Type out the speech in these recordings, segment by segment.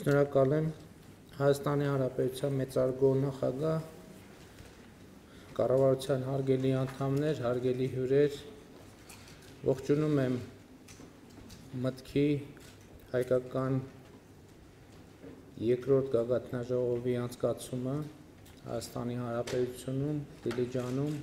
Շնորհակալ եմ Հայաստանի Հանրապետության մեծարգո նախագահ, կառավարության հարգելի անդամներ, հարգելի հյուրեր, ողջունում եմ մտքի հայկական երկրորդ գագաթնաժողովի անցկացումը Հայաստանի Հանրապետությունում, Դիլիջանում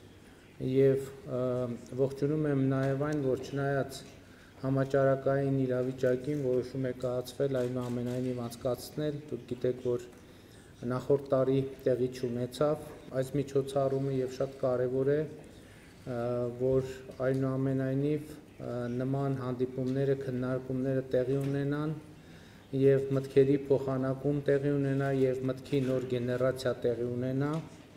եւ ողջունում եմ նաեւ այն, որ չնայած համաճարակային իրավիճակին որոշում է կայացվել այնուամենայնիվ անցկացնել, դուք գիտեք, որ նախորդ տարի տեղի չունեցավ այս միջոցառումը եւ շատ կարեւոր է, որ այնուամենայնիվ նման հանդիպումները, քննարկումները տեղի ունենան եւ մտքերի փոխանակում տեղի ունենա եւ մտքի նոր գեներացիա տեղի ունենա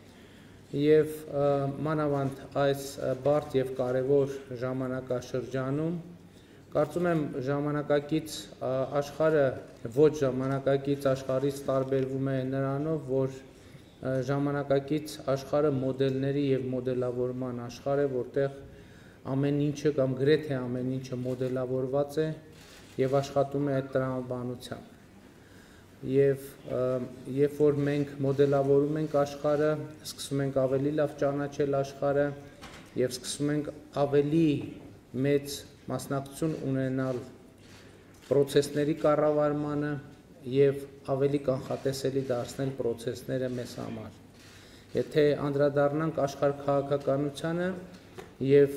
եւ մանավանդ այս բարդ եւ կարեւոր ժամանակաշրջանում կարծում եմ ժամանակակից աշխարհը ոչ ժամանակակից աշխարհից տարբերվում է նրանով, որ ժամանակակից աշխարհը մոդելների եւ մոդելավորման աշխարհ է, որտեղ ամեն ինչը կամ գրեթե ամեն ինչը մոդելավորված է եւ աշխատում է այդ տրամաբանությամբ։ Եվ երբ որ մենք մոդելավորում ենք աշխարհը, սկսում ենք ավելի լավ ճանաչել աշխարհը եւ սկսում ենք ավելի մեծ մասնակցություն ունենալ process-ների կառավարմանը եւ ավելի կանխատեսելի դարձնել process-ները մեզ համար։ Եթե անդրադառնանք աշխարհ քաղաքականությանը եւ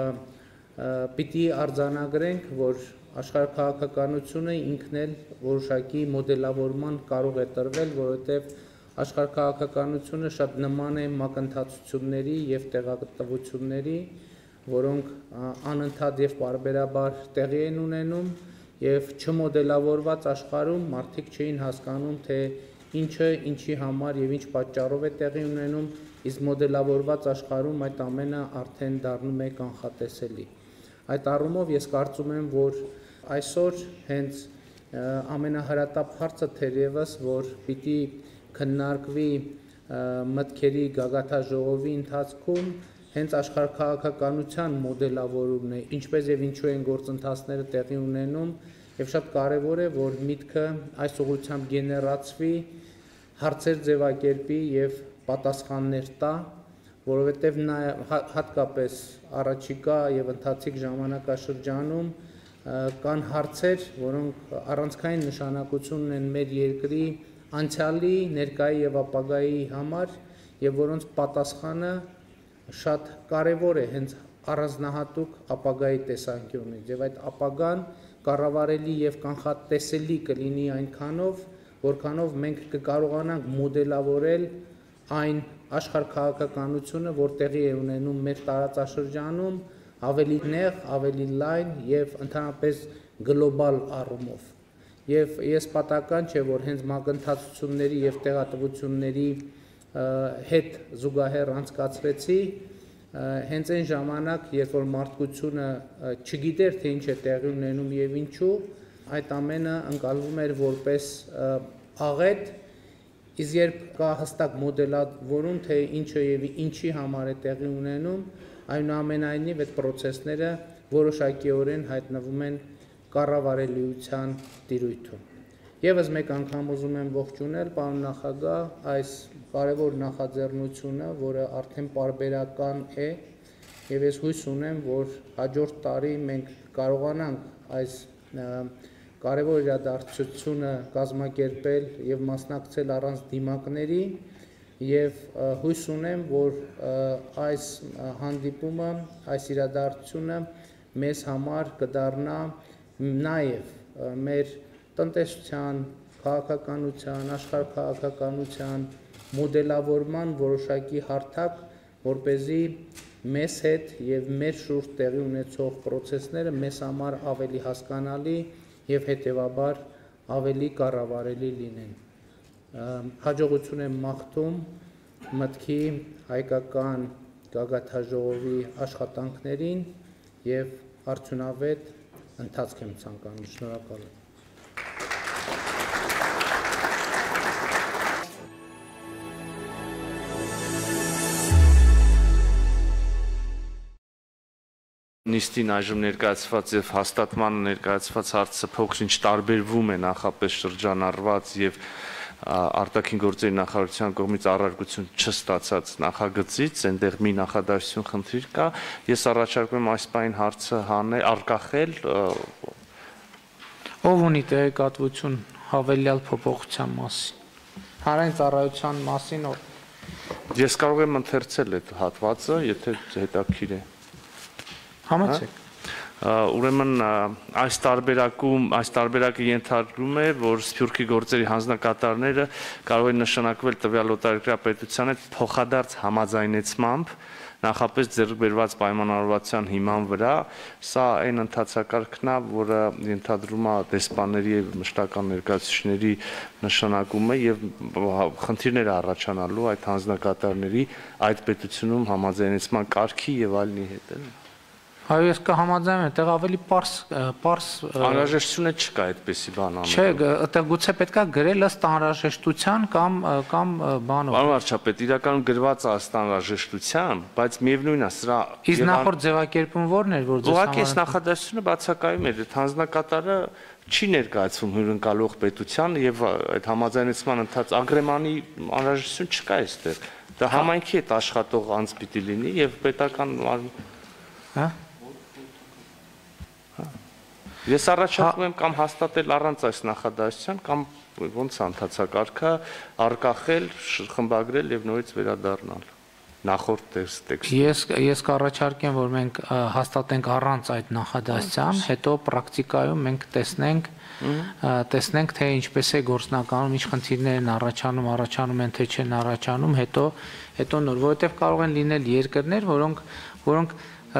պիտի արձանագրենք, որ աշխարհ քաղաքականությունը ինքն էլ որոշակի մոդելավորման կարող է տրվել, որովհետեւ աշխարհ քաղաքականությունը շատ նման է մակընթացությունների եւ տեղատվությունների, որոնք անընդհատ եւ պարբերաբար տեղի են ունենում եւ չմոդելավորված աշխարհում մարդիկ չէին հասկանում, թե ինչը ինչի համար եւ ինչ պատճառով է տեղի ունենում, իսկ մոդելավորված աշխարհում այդ ամենը արդեն դառնում է կանխատեսելի։ Այդ առումով ես կարծում եմ, որ այսօր հենց ամենահրատապ հարցը թերևս, որ պիտի քննարկվի մտքերի գագաթնաժողովի ընթացքում հենց աշխարհաքաղաքականության մոդելավորումն է, ինչպես եւ ինչու են գործընթացները տեղի ունենում եւ շատ կարեւոր է, որ միտքը այս ուղղությամբ գեներացվի, հարցեր ձևակերպի եւ պատասխաններ տա, որովհետեւ հատկապես առաջիկա եւ ընթացիկ ժամանակաշրջանում կան հարցեր, որոնք առանցքային նշանակություն ունեն մեր երկրի անցյալի, ներկայի եւ ապագայի համար եւ որոնց պատասխանը շատ կարեւոր է հենց առանձնահատուկ ապագայի տեսանկյունից եւ այդ ապագան կառավարելի եւ կանխատեսելի կլինի այնքանով, որքանով մենք կկարողանանք մոդելավորել այն աշխարհքաղաքականությունը, որ տեղի է ունենում մեր տարածաշրջանում, ավելի նեղ, ավելի լայն եւ ընդհանրապես գլոբալ առումով։ Եվ ես պատահական չէ, որ հենց մակընթացությունների եւ տեղատվությունների հետ զուգահեռ անցկացրեցի հենց այն ժամանակ, երբ որ մարդկությունը չգիտեր, թե ինչ է տեղի ունենում եւ ինչու, այդ ամենը ընկալվում էր որպես աղետ, իսկ երբ կա հստակ մոդելավորում, թե ինչը եւ ինչի համար է տեղի ունենում, այնուամենայնիվ այդ process-ները որոշակիորեն հայտնվում են կառավարելիության տիրույթում։ Եվս մեկ անգամ ուզում եմ ողջունել պարոն նախագահ այս կարևոր նախաձեռնությունը, որը արդեն պարբերական է, եւ ես հույս ունեմ, որ հաջորդ տարի մենք կարողանանք այս կարևոր իրադարձությունը կազմակերպել եւ մասնակցել առանց դիմակների եւ հույս ունեմ, որ այս հանդիպումը, այս իրադարձությունը մեզ համար կդառնա նաեւ մեր տնտեսության, քաղաքականության, աշխարհքաղաքականության մոդելավորման որոշակի հարթակ, որպեսզի մեզ հետ եւ մեր շուրջ տեղի ունեցող process-ները մեզ համար ավելի հասկանալի եւ հետեւաբար ավելի կառավարելի լինեն։ Հաջողություն եմ մաղթում մտքի հայկական գագաթնաժողովի աշխատանքներին եւ արդյունավետ ընթացք եմ ցանկանում։ Շնորհակալ եմ։ Նիստին այժմ ներկայացված եւ հաստատման ներկայացված հարցը փոքր-ինչ տարբերվում է նախապես շրջանառված եւ արտաքին գործերի նախարարության կողմից առարկություն չստացած նախագծից, այնտեղ մի նախադասություն խնդիր կա, ես առաջարկում եմ այս պայն հարցը արկախել Ով ունի տեղեկատվություն հավելյալ փոփոխության մասին։ Հանրային ծառայության մասին Ես կարող եմ ընթերցել այդ հատվածը, եթե հետաքրքիր է։ Համեցեք։ Ուրեմն այս տարբերակը ենթադրում է, որ Սփյուռքի գործերի հանձնակատարները կարող են նշանակվել տվյալ օտարերկրյա պետության հետ փոխադարձ համաձայնեցմամբ նախապես ձեռք բերված պայմանավորվածության հիման վրա, սա այն ընթացակարգն է, որը ենթադրում է դեսպանների եւ մշտական ներկայացուցիչների նշանակումը եւ խնդիրներ առաջանալու այդ հանձնակատարների այդ պետությունում համաձայնեցման կարգի եւ այլնի հետ էլ։ Այո, ես կհամաձայնեմ, այդտեղ ավելի պարզ Անհրաժեշտություն չկա այդպեսի բան անելու։ Չէ, այդտեղ գուցե պետքա գրել ըստ անհրաժեշտության կամ բանով։ Պարոն վարչապետ, իրականում գրված է ըստ անհրաժեշտության, բայց միևնույնն է, սրա Իսկ նախորդ ձևակերպում ո՞րն էր, որ ձեզ Ուղղակի այս նախադասությունը բացակայում էր, այդ հանձնակատարը չի ներկայացվում հյուրընկալող պետության եւ այդ համաձայնեցման ընթաց ագրեմանի անհրաժեշտություն չկա այստեղ։ Դա համայնքի հետ աշխատող անձ պիտի լինի եւ պետական Հա Ես առաջարկում եմ կամ հաստատել առանց այս նախադասության կամ ոնց ընթացակարգը արկախել, խմբագրել եւ նորից վերադառնալ նախորդ տեքստը Ես կառաջարկեմ, որ մենք հաստատենք առանց այդ նախադասության, հետո պրակտիկայում մենք տեսնենք թե ինչպես է գործնականում, ինչ խնդիրներ են առաջանում են թե չեն առաջանում, հետո նոր, որովհետեւ կարող են լինել երկրներ, որոնք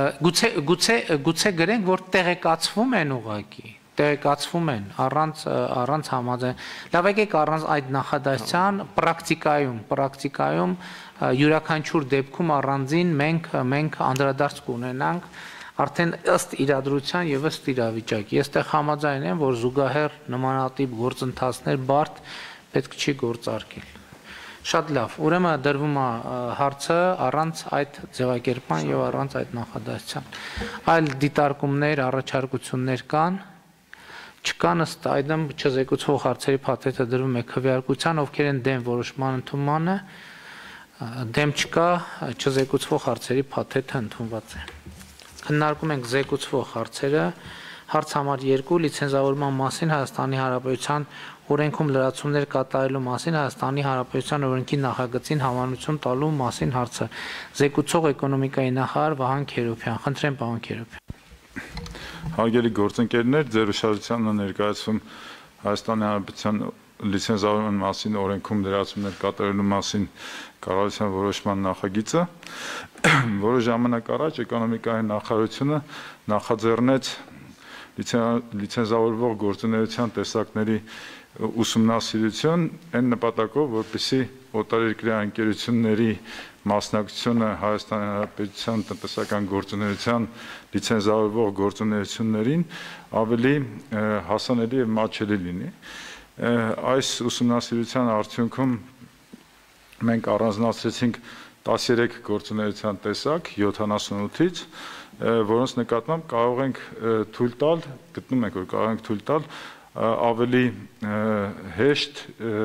գուցե գրենք, որ տեղեկացվում են ուղղակի, տեղեկացվում են առանց համաձայն։ Լավ եկեք առանց այդ նախադասության պրակտիկայում յուրաքանչյուր դեպքում առանձին մենք անդրադարձ կունենանք արդեն ըստ իրադրության եւ ըստ իրավիճակի։ Ես տեղ համաձայն եմ, որ զուգահեռ նմանատիպ գործընթացներ բարդ պետք չի գործարկել։ Շատ լավ, ուրեմն դրվում է հարցը առանց այդ ձևակերպման եւ առանց այդ նախադասության։ Այլ դիտարկումներ, առաջարկություններ կան, չկան ըստ այդմ չզեկուցվող հարցերի փաթեթը դրվում է քվեարկության, ովքեր են դեմ որոշման ընդունմանը, դեմ չկա, չզեկուցվող հարցերի փաթեթը ընդունված է։ Քննարկում ենք զեկուցվող հարցերը, հարց համար 2 լիցենզավորման մասին Հայաստանի Հանրապետության օրենքում լրացումներ կատարելու մասին Հայաստանի Հանրապետության օրենքի նախագծին հավանություն տալու մասին հարցը։ Զեկուցող էկոնոմիկայի նախարար Վահան Քերոբյան։ Խնդրեմ, պարոն Քերոբյան։ Հարգելի գործընկերներ, ձեր ուշադրությանը ներկայացվում Հայաստանի Հանրապետության լիցենզավորման մասին օրենքում լրացումներ կատարելու մասին կառավարության որոշման նախագիծը, որը ժամանակ առաջ էկոնոմիկայի նախարարությունը նախաձեռնեց լիցենզավորվող գործունեության տեսակների ուսումնասիրություն այն նպատակով, որպեսզի օտարերկրյա ընկերությունների մասնակցությունը Հայաստանի Հանրապետության տնտեսական գործունեության լիցենզավորվող գործունեություններին ավելի հասանելի եւ մատչելի լինի։ Այս ուսումնասիրության արդյունքում մենք առանձնացրեցինք 13 գործունեության տեսակ 78-ից, որոնց նկատմամբ կարող ենք թույլ տալ, գտնում ենք, որ կարող ենք թույլ տալ ավելի հեշտ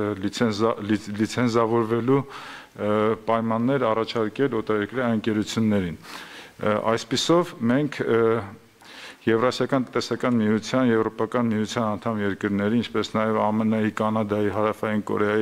լիցենզավորվելու պայմաններ առաջարկել օտարերկրյա ընկերություններին։ Այսպիսով մենք Եվրասիական տնտեսական միության, Եվրոպական միության անդամ երկրների, ինչպես նաև ԱՄՆ-ի, Կանադայի, Հարավային Կորեայի,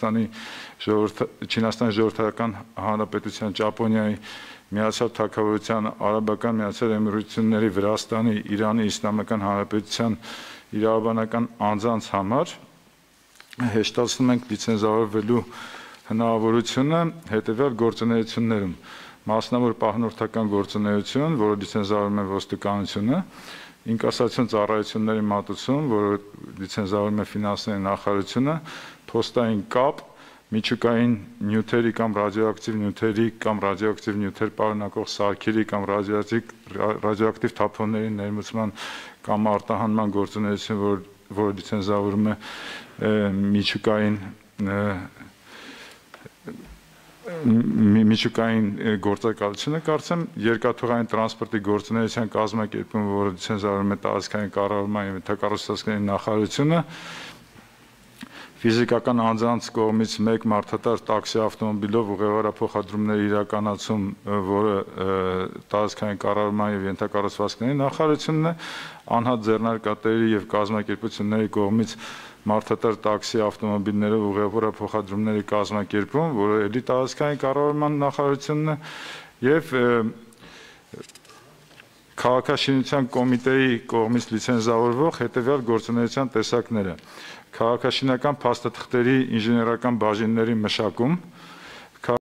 Չինաստանի Ժողովրդական Հանրապետության, Ճապոնիայի, Միացյալ Թագավորության, Արաբական Միացյալ Էմիրությունների, Վրաստանի, Իրանի Իսլամական Հանրապետության իրավաբանական անձանց համար հեշտացնում ենք լիցենզավորվելու հնարավորությունը հետևյալ գործունեություններում։ Մասնավոր պահնորդական գործունեություն, որը լիցենզավորում է ոստիկանությունը, ինկասացիոն ծառայությունների մատուցում, որը լիցենզավորում է ֆինանսների նախարարությունը, փոստային կապ, միջուկային նյութերի կամ ռադիոակտիվ նյութերի կամ ռադիոակտիվ նյութեր պարունակող սարքերի կամ ռադիոակտիվ թափոնների ներմուծման կամ արտահանման գործունեություն, որը լիցենզավորում է միջուկային միջուկային գործակալությունը կարծեմ երկաթուղային տրանսպորտի գործունեության կազմակերպումը, որը լիցենզավորում է տարածքային կառավարման եւ ենթակառուցվածքների նախարարությունը, ֆիզիկական անձանց կողմից մեկ մարդատար տաքսի ավտոմոբիլով ուղևորափոխադրումների իրականացում, որը տարածքային կառավարման եւ ենթակառուցվածքների նախարարությունն է, անհատ ձեռնարկատերի եւ կազմակերպությունների կողմից մարդատար տաքսի ավտոմոբիլներով ուղևորափոխադրումների կազմակերպում, որը էլի տարածքային կառավարման նախարարությունն է, եւ քաղաքաշինության կոմիտեի կողմից լիցենզավորվող հետեւյալ գործունեության տեսակները. քաղաքաշինական փաստաթղթերի ինժեներական բաժինների մշակում,